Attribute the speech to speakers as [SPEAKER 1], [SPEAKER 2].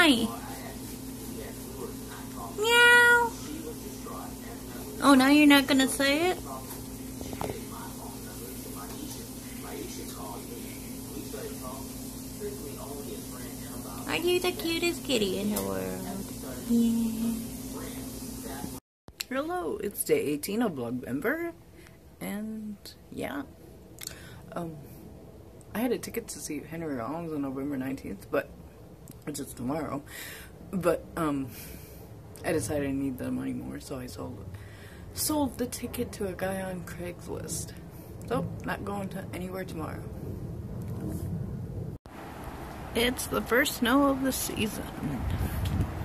[SPEAKER 1] Hi. Meow. Oh, now you're not gonna say it? Are you the cutest kitty in the world? Yeah.
[SPEAKER 2] Hello, it's day 18 of Vlogvember, and yeah, I had a ticket to see Henry Rollins on November 19th, but which is tomorrow, but I decided I need the money more, so I sold the ticket to a guy on Craigslist. So, not going to anywhere tomorrow. It's the first snow of the season.